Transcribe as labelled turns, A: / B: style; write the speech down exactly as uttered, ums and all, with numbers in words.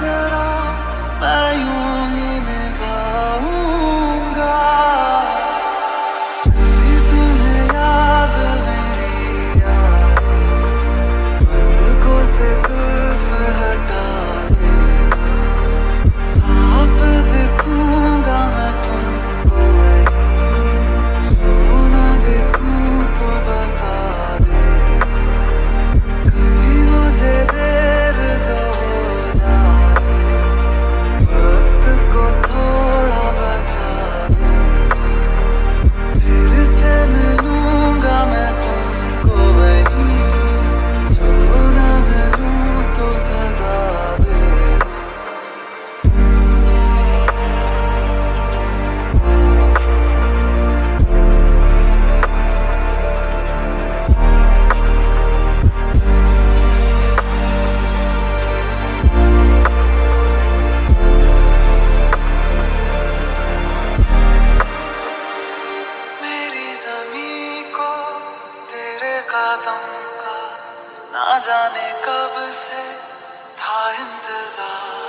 A: तेरा मैं यूं ही निभाऊंगा। कभी तुम्हें याद मेरी आई, पलकों से जुल्फ हटा लेना, साफ दिखूंगा मैं तुमको वही, जो ना देखूं तो बता देना। कभी मुझे देर जो हो जाए, वक्त को थोड़ा बचा लेना, फिर से मिलूंगा मैं तुमको वही, जो ना मिलूं तो सजा देना। मेरी ज़मीं को तेरे कदम का ना जाने कब से था इंतजार।